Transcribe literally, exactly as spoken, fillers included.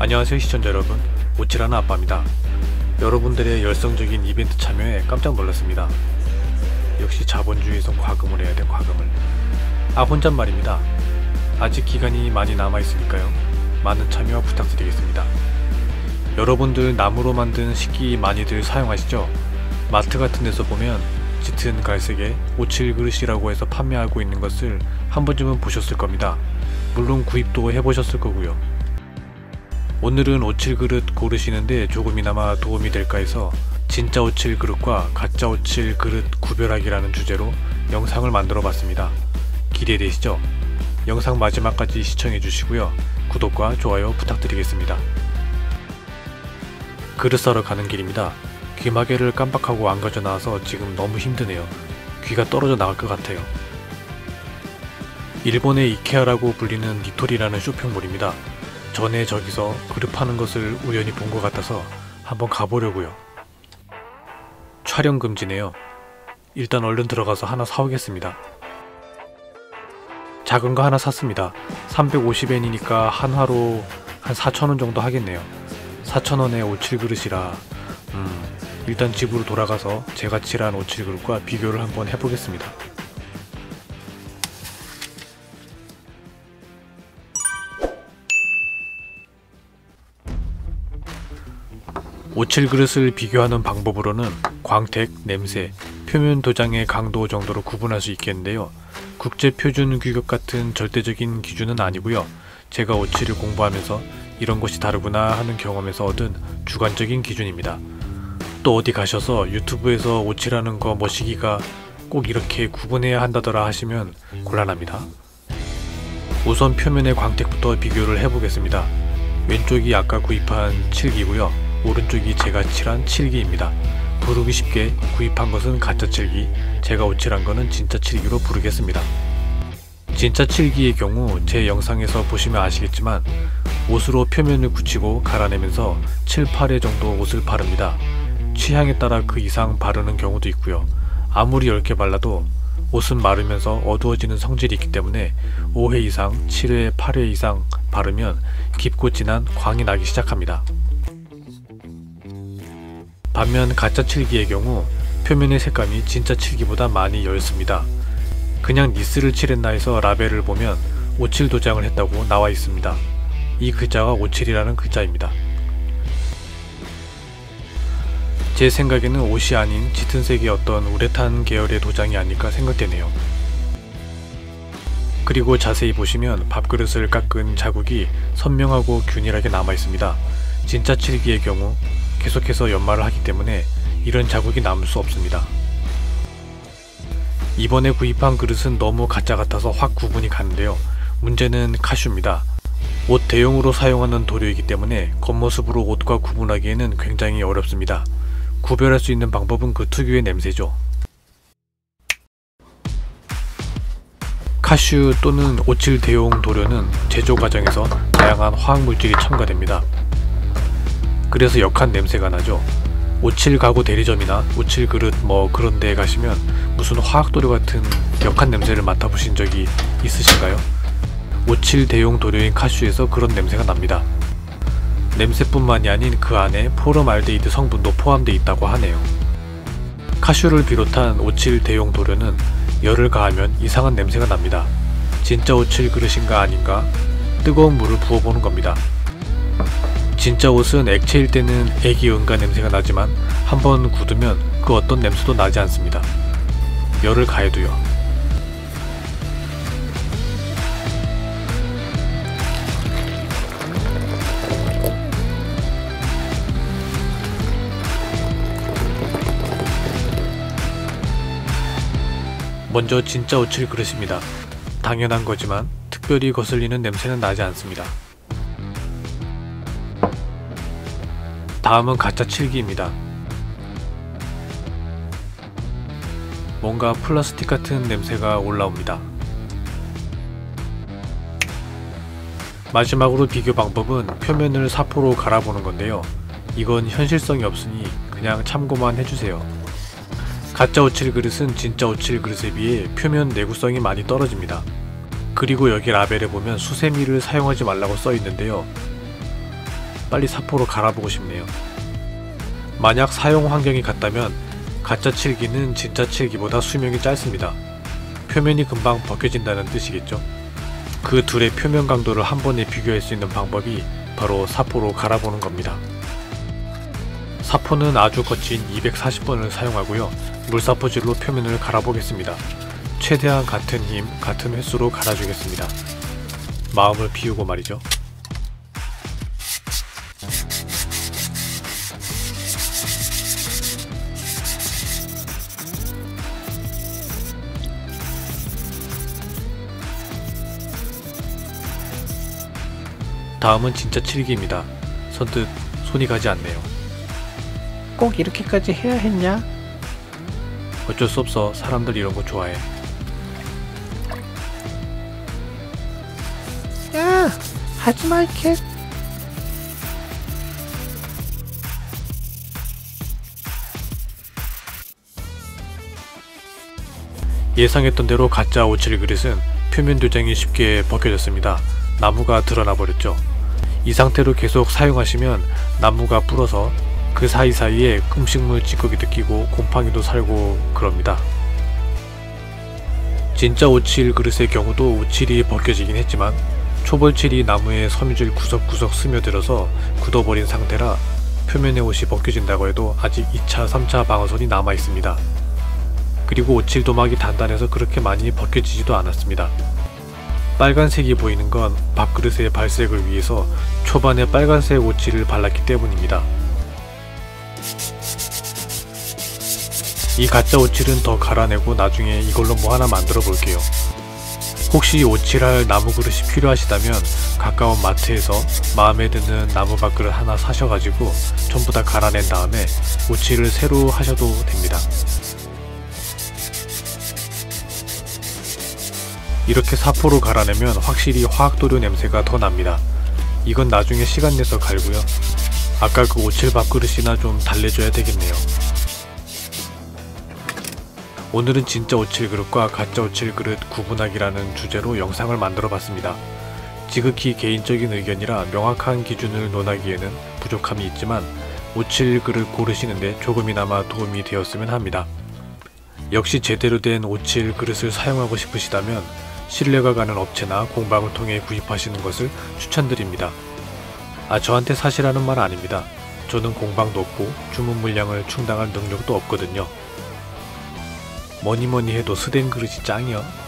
안녕하세요 시청자 여러분, 오칠하는 아빠입니다. 여러분들의 열성적인 이벤트 참여에 깜짝 놀랐습니다. 역시 자본주의에선 과금을 해야 돼. 과금을. 아 혼잣말입니다. 아직 기간이 많이 남아있으니까요, 많은 참여 부탁드리겠습니다. 여러분들 나무로 만든 식기 많이들 사용하시죠? 마트 같은 데서 보면 짙은 갈색의 오칠 그릇이라고 해서 판매하고 있는 것을 한 번쯤은 보셨을 겁니다. 물론 구입도 해보셨을 거고요. 오늘은 오칠 그릇 고르시는데 조금이나마 도움이 될까 해서 진짜 오칠 그릇과 가짜 오칠 그릇 구별하기라는 주제로 영상을 만들어 봤습니다. 기대되시죠? 영상 마지막까지 시청해 주시고요, 구독과 좋아요 부탁드리겠습니다. 그릇 사러 가는 길입니다. 귀마개를 깜빡하고 안 가져 나와서 지금 너무 힘드네요. 귀가 떨어져 나갈 것 같아요. 일본의 이케아라고 불리는 니토리라는 쇼핑몰입니다. 전에 저기서 그릇 파는 것을 우연히 본 것 같아서 한번 가보려고요. 촬영 금지네요. 일단 얼른 들어가서 하나 사오겠습니다. 작은 거 하나 샀습니다. 삼백오십 엔이니까 한화로 한 사천 원 정도 하겠네요. 사천 원에 오칠 그릇이라 음, 일단 집으로 돌아가서 제가 칠한 오칠 그릇과 비교를 한번 해보겠습니다. 오칠 그릇을 비교하는 방법으로는 광택, 냄새, 표면 도장의 강도 정도로 구분할 수 있겠는데요. 국제표준 규격 같은 절대적인 기준은 아니고요. 제가 오칠을 공부하면서 이런 것이 다르구나 하는 경험에서 얻은 주관적인 기준입니다. 또 어디 가셔서 유튜브에서 오칠하는 거 머시기가 꼭 이렇게 구분해야 한다더라 하시면 곤란합니다. 우선 표면의 광택부터 비교를 해보겠습니다. 왼쪽이 아까 구입한 칠기고요. 오른쪽이 제가 칠한 칠기입니다. 부르기 쉽게 구입한 것은 가짜 칠기, 제가 오칠한 거는 진짜 칠기로 부르겠습니다. 진짜 칠기의 경우 제 영상에서 보시면 아시겠지만 옷으로 표면을 굳히고 갈아내면서 칠, 팔 회 정도 옷을 바릅니다. 취향에 따라 그 이상 바르는 경우도 있고요. 아무리 얇게 발라도 옷은 마르면서 어두워지는 성질이 있기 때문에 오 회 이상, 칠 회, 팔 회 이상 바르면 깊고 진한 광이 나기 시작합니다. 반면 가짜 칠기의 경우 표면의 색감이 진짜 칠기보다 많이 엷습니다. 그냥 니스를 칠했나 해서 라벨을 보면 오칠 도장을 했다고 나와 있습니다. 이 글자가 오칠이라는 글자입니다. 제 생각에는 옷이 아닌 짙은 색의 어떤 우레탄 계열의 도장이 아닐까 생각되네요. 그리고 자세히 보시면 밥그릇을 깎은 자국이 선명하고 균일하게 남아 있습니다. 진짜 칠기의 경우 계속해서 연마를 하기 때문에 이런 자국이 남을 수 없습니다. 이번에 구입한 그릇은 너무 가짜 같아서 확 구분이 가는데요. 문제는 카슈입니다. 옷 대용으로 사용하는 도료이기 때문에 겉모습으로 옷과 구분하기에는 굉장히 어렵습니다. 구별할 수 있는 방법은 그 특유의 냄새죠. 카슈 또는 오칠 대용 도료는 제조 과정에서 다양한 화학물질이 첨가됩니다. 그래서 역한 냄새가 나죠. 오칠 가구 대리점이나 오칠 그릇 뭐 그런 데에 가시면 무슨 화학도료 같은 역한 냄새를 맡아보신 적이 있으신가요? 오칠 대용 도료인 카슈에서 그런 냄새가 납니다. 냄새뿐만이 아닌 그 안에 포름알데히드 성분도 포함되어 있다고 하네요. 카슈를 비롯한 오칠 대용 도료는 열을 가하면 이상한 냄새가 납니다. 진짜 오칠 그릇인가 아닌가 뜨거운 물을 부어보는 겁니다. 진짜 옷은 액체일 때는 애기 응가 냄새가 나지만 한번 굳으면 그 어떤 냄새도 나지 않습니다. 열을 가해도요. 먼저 진짜 오칠 그릇입니다. 당연한 거지만 특별히 거슬리는 냄새는 나지 않습니다. 다음은 가짜 칠기입니다. 뭔가 플라스틱 같은 냄새가 올라옵니다. 마지막으로 비교 방법은 표면을 사포로 갈아보는 건데요. 이건 현실성이 없으니 그냥 참고만 해주세요. 가짜 오칠 그릇은 진짜 오칠 그릇에 비해 표면 내구성이 많이 떨어집니다. 그리고 여기 라벨에 보면 수세미를 사용하지 말라고 써 있는데요. 빨리 사포로 갈아보고 싶네요. 만약 사용 환경이 같다면 가짜 칠기는 진짜 칠기보다 수명이 짧습니다. 표면이 금방 벗겨진다는 뜻이겠죠. 그 둘의 표면 강도를 한 번에 비교할 수 있는 방법이 바로 사포로 갈아보는 겁니다. 사포는 아주 거친 이백사십 번을 사용하고요. 물사포질로 표면을 갈아보겠습니다. 최대한 같은 힘, 같은 횟수로 갈아주겠습니다. 마음을 비우고 말이죠. 다음은 진짜 칠기입니다. 선뜻 손이 가지 않네요. 꼭 이렇게까지 해야 했냐? 어쩔 수 없어. 사람들 이런 거 좋아해. 야! 하지마 이 캣! 예상했던 대로 가짜 오칠 그릇은 표면 도장이 쉽게 벗겨졌습니다. 나무가 드러나 버렸죠. 이 상태로 계속 사용하시면 나무가 불어서 그 사이사이에 음식물 찌꺼기도 끼고 곰팡이도 살고 그럽니다. 진짜 오칠 그릇의 경우도 오칠이 벗겨지긴 했지만 초벌칠이 나무의 섬유질 구석구석 스며들어서 굳어버린 상태라 표면의 옷이 벗겨진다고 해도 아직 이 차, 삼 차 방어선이 남아있습니다. 그리고 오칠 도막이 단단해서 그렇게 많이 벗겨지지도 않았습니다. 빨간색이 보이는 건 밥그릇의 발색을 위해서 초반에 빨간색 오칠을 발랐기 때문입니다. 이 가짜 오칠은 더 갈아내고 나중에 이걸로 뭐 하나 만들어 볼게요. 혹시 오칠할 나무 그릇이 필요하시다면 가까운 마트에서 마음에 드는 나무 밥그릇 하나 사셔가지고 전부 다 갈아낸 다음에 오칠을 새로 하셔도 됩니다. 이렇게 사포로 갈아내면 확실히 화학도료 냄새가 더 납니다. 이건 나중에 시간 내서 갈고요. 아까 그 오칠 밥그릇이나 좀 달래줘야 되겠네요. 오늘은 진짜 오칠 그릇과 가짜 오칠 그릇 구분하기라는 주제로 영상을 만들어 봤습니다. 지극히 개인적인 의견이라 명확한 기준을 논하기에는 부족함이 있지만 오칠 그릇 고르시는데 조금이나마 도움이 되었으면 합니다. 역시 제대로 된 오칠 그릇을 사용하고 싶으시다면 신뢰가 가는 업체나 공방을 통해 구입하시는 것을 추천드립니다. 아, 저한테 사시라는 말 아닙니다. 저는 공방도 없고 주문 물량을 충당할 능력도 없거든요. 뭐니뭐니 해도 스댄 그릇이 짱이요.